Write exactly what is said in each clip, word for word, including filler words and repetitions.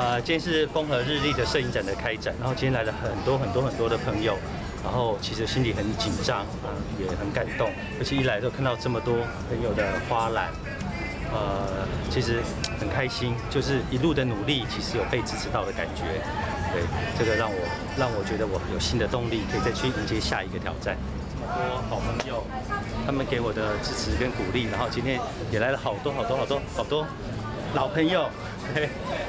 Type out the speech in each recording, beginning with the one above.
呃，今天是风和日丽的摄影展的开展，然后今天来了很多很多很多的朋友，然后其实心里很紧张，啊、呃，也很感动，而且一来都看到这么多朋友的花篮，呃，其实很开心，就是一路的努力，其实有被支持到的感觉，对，这个让我让我觉得我有新的动力，可以再去迎接下一个挑战。这么多好朋友，他们给我的支持跟鼓励，然后今天也来了好多好多好多好多老朋友，对。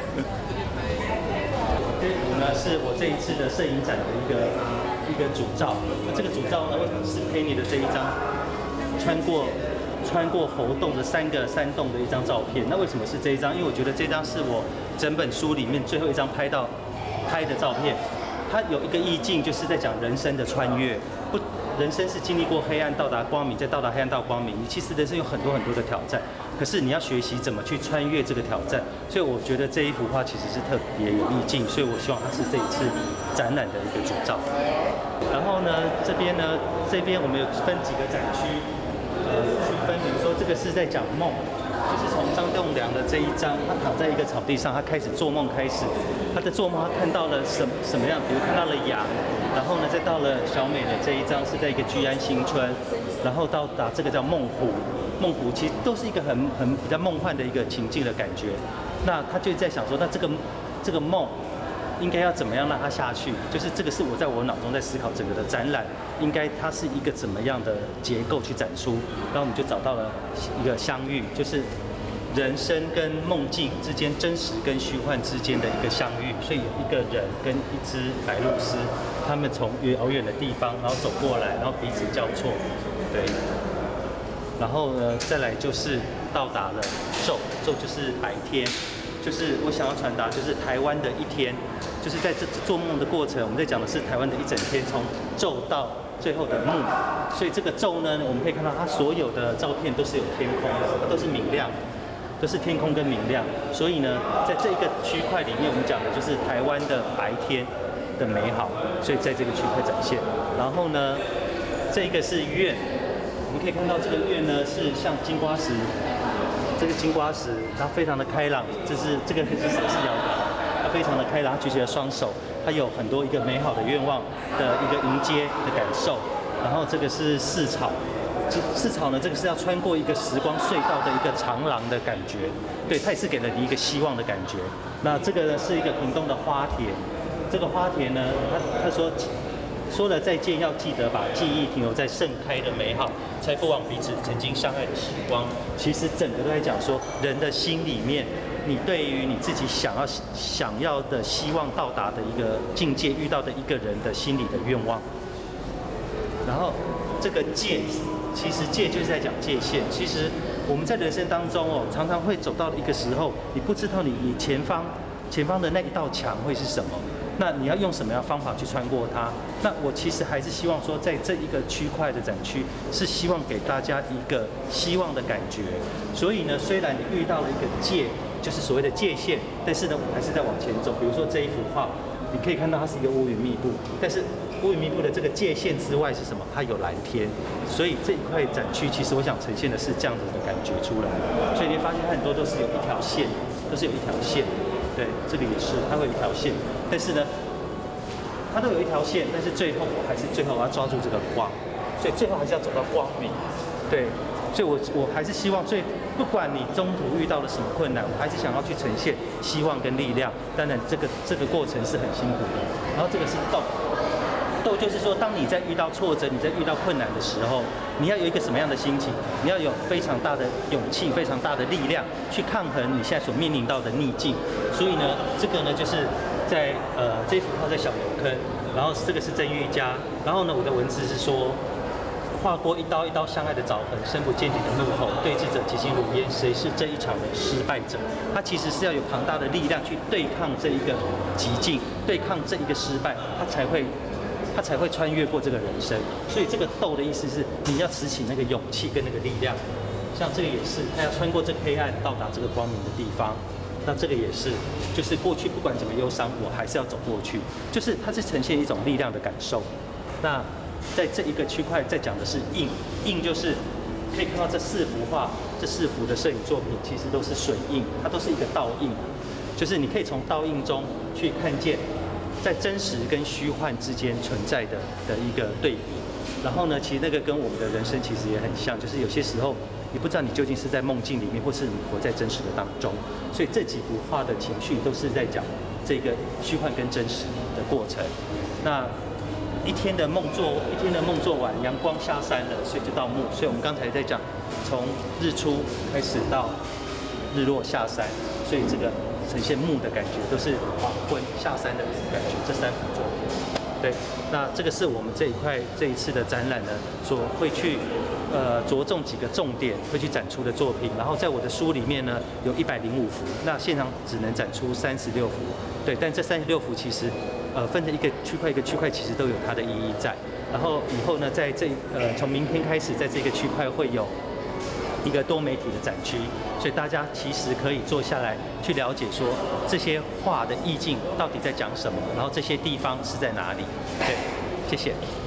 这幅呢是我这一次的摄影展的一个一个主照，那这个主照呢是 Penny 的这一张穿过穿过猴洞的三个山洞的一张照片。那为什么是这一张？因为我觉得这张是我整本书里面最后一张拍到拍的照片。它有一个意境，就是在讲人生的穿越。不，人生是经历过黑暗到达光明，再到达黑暗到光明。你其实人生有很多很多的挑战，可是你要学习怎么去穿越这个挑战。所以我觉得这一幅画其实是特别有意境，所以我希望它是这一次展览的一个主照。然后呢，这边呢，这边我们有分几个展区，呃，区分，比如说这个是在讲梦。就是从张栋梁的这一张，他躺在一个草地上，他开始做梦开始。他的做梦，他看到了什什么样？比如看到了羊，然后呢，再到了小美的这一张是在一个居安新村，然后到达这个叫梦湖。梦湖其实都是一个很很比较梦幻的一个情境的感觉。那他就在想说，那这个这个梦应该要怎么样让它下去？就是这个是我在我脑中在思考整个的展览，应该它是一个怎么样的结构去展出？然后我们就找到了一个相遇，就是人生跟梦境之间、真实跟虚幻之间的一个相遇。所以有一个人跟一只白鹭鸶，他们从遥远的地方然后走过来，然后彼此交错，对。然后呢，再来就是到达了昼，昼就是白天。就是我想要传达，就是台湾的一天，就是在这做梦的过程，我们在讲的是台湾的一整天，从昼到最后的暮。所以这个昼呢，我们可以看到它所有的照片都是有天空的，它都是明亮，都是天空跟明亮。所以呢，在这一个区块里面，我们讲的就是台湾的白天的美好，所以在这个区块展现。然后呢，这个是院，我们可以看到这个院呢是像金瓜石。这个金瓜石，它非常的开朗，这是这个是手势摇摆，它非常的开朗，它举起了双手，它有很多一个美好的愿望的一个迎接的感受。然后这个是四草，四草呢，这个是要穿过一个时光隧道的一个长廊的感觉，对，它也是给了你一个希望的感觉。那这个呢是一个屏东的花田，这个花田呢，他他说。说了再见，要记得把记忆停留在盛开的美好，才不枉彼此曾经相爱的时光。其实整个都在讲说，人的心里面，你对于你自己想要想要的、希望到达的一个境界，遇到的一个人的心里的愿望。然后这个界，其实界就是在讲界限。其实我们在人生当中哦，常常会走到一个时候，你不知道你你前方前方的那一道墙会是什么。那你要用什么样的方法去穿过它？那我其实还是希望说，在这一个区块的展区，是希望给大家一个希望的感觉。所以呢，虽然你遇到了一个界，就是所谓的界限，但是呢，我还是在往前走。比如说这一幅画，你可以看到它是一个乌云密布，但是乌云密布的这个界限之外是什么？它有蓝天。所以这一块展区，其实我想呈现的是这样子的感觉出来。所以你会发现它很多都是有一条线，都是有一条线。对，这个也是，它会有一条线，但是呢，它都有一条线，但是最后我还是最后我要抓住这个光，所以最后还是要走到光明。对，所以我我还是希望，最不管你中途遇到了什么困难，我还是想要去呈现希望跟力量。当然，这个这个过程是很辛苦的。然后这个是斗。斗就是说，当你在遇到挫折、你在遇到困难的时候，你要有一个什么样的心情？你要有非常大的勇气、非常大的力量去抗衡你现在所面临到的逆境。所以呢，这个呢就是在呃这幅画在小油坑，然后这个是曾玉佳，然后呢我的文字是说，划过一刀一刀相爱的凿痕，深不见底的怒吼，对峙者极尽如烟，谁是这一场的失败者？他其实是要有庞大的力量去对抗这一个极境，对抗这一个失败，他才会。他才会穿越过这个人生，所以这个斗的意思是你要持起那个勇气跟那个力量。像这个也是，他要穿过这个黑暗，到达这个光明的地方。那这个也是，就是过去不管怎么忧伤，我还是要走过去。就是它是呈现一种力量的感受。那在这一个区块在讲的是印，印就是可以看到这四幅画，这四幅的摄影作品其实都是水印，它都是一个倒印。 就是你可以从倒映中去看见，在真实跟虚幻之间存在的的一个对比。然后呢，其实那个跟我们的人生其实也很像，就是有些时候你不知道你究竟是在梦境里面，或是你活在真实的当中。所以这几幅画的情绪都是在讲这个虚幻跟真实的过程。那一天的梦做一天的梦做完，阳光下山了，所以就到暮。所以我们刚才在讲，从日出开始到日落下山，所以这个呈现暮的感觉，都是黄昏下山的感觉。这三幅作品。对，那这个是我们这一块这一次的展览呢，所会去呃着重几个重点会去展出的作品。然后在我的书里面呢，有一百零五幅，那现场只能展出三十六幅。对，但这三十六幅其实呃分成一个区块一个区块，其实都有它的意义在。然后以后呢，在这呃从明天开始，在这个区块会有一个多媒体的展区，所以大家其实可以坐下来去了解说这些画的意境到底在讲什么，然后这些地方是在哪里。对，谢谢。